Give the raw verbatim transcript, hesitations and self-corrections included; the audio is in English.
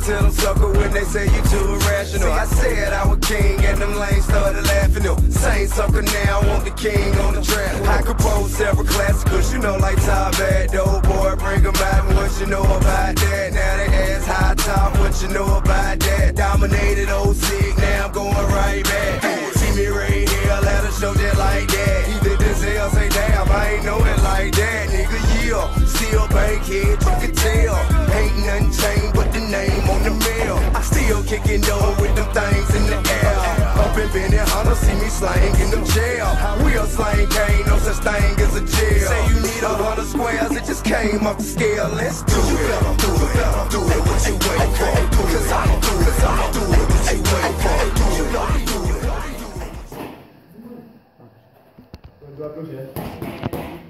to them sucker when they say you too irrational. I said I was king and them lanes started laughing. No, same sucker now, I want the king on the track. I compose several classicals, you know, like Top Bad, dope boy, bring them out. And what you know about that? Now they ass high top, what you know about that? Dominated old sick, now I'm going right back. See me right here, let her show just like that. Either this hell say damn, I ain't know it like that. Nigga, yeah, still bankhead, you can tell. Ain't nothing changed but the name on the mail. I still kicking dough with them things in the air. Up in Benny Hunter, see me slang in them jail. Real slang, ain't no such thing as a jail. Say you need a hundred squares, it just came off the scale. Let's do it, do it, do it what you wait for. Cause I do it, I do it what you wait for. You know I do it. Dua terus ya.